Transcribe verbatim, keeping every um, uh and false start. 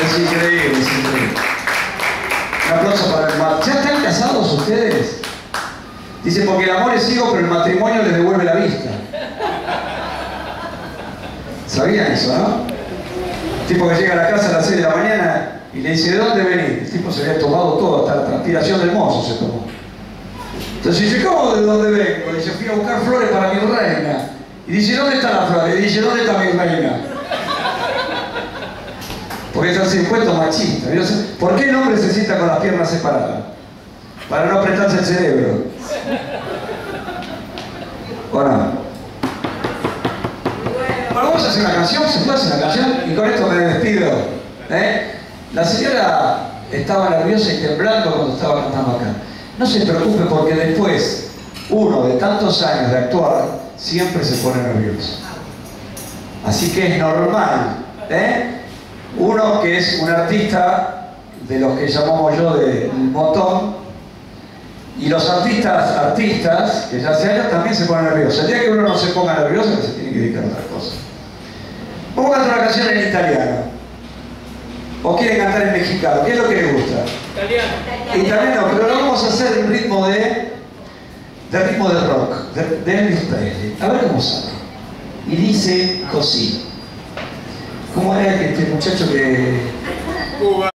Es increíble, es increíble. Un aplauso para el matrimonio. ¿Ya están casados ustedes? Dice, porque el amor es ciego, pero el matrimonio les devuelve la vista. ¿Sabían eso, no? El tipo que llega a la casa a las seis de la mañana y le dice, ¿de dónde venís? El tipo se había tomado todo, hasta la transpiración del mozo se tomó. Entonces dice, ¿cómo de dónde vengo? Le dice, fui a buscar flores para mi reina. Y dice, ¿dónde están las flores? Y dice, ¿dónde está mi reina? Porque es así, puesto machista. ¿Por qué el hombre se sienta con las piernas separadas? Para no apretarse el cerebro. ¿O no? Bueno, vamos a hacer una canción, se puede hacer una canción y con esto me despido. ¿Eh? La señora estaba nerviosa y temblando cuando estaba cantando acá. No se preocupe porque después, uno de tantos años de actuar, siempre se pone nervioso. Así que es normal. ¿Eh? Uno que es un artista de los que llamamos yo del montón, y los artistas, artistas, que ya se hallan, también se ponen nerviosos. El día que uno no se ponga nervioso, se tiene que dedicar a otra cosa. Vamos a cantar una canción en italiano. ¿O quieren cantar en mexicano? ¿Qué es lo que les gusta? Italiano. Italiano, pero lo vamos a hacer en ritmo de... de ritmo de rock, de, de Elvis Presley. A ver cómo sale. Y dice così. ¿Cómo era este muchacho que...